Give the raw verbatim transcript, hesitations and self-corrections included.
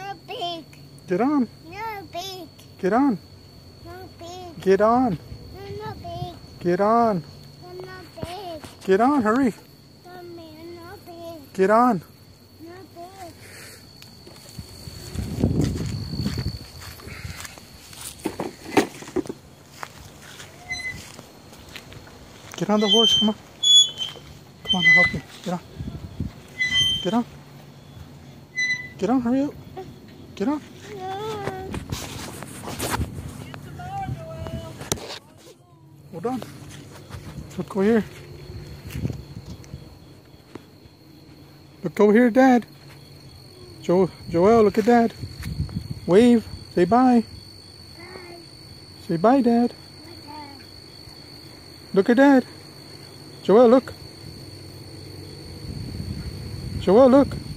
No big. Get on. No big. Get on. No big. Get on. No, no big. Get on. No, no big. Get on, hurry. No, man, no big. Get on. No big. Get on the horse, come on. Come on, I'll help you. Get on. Get on. Get on, hurry up. Get on. No. Hold on. Look over here. Look over here, Dad. Jo Joel, look at Dad. Wave. Say bye. Bye. Say bye, Dad. Bye. Look at Dad. Joel, look. Joel, look.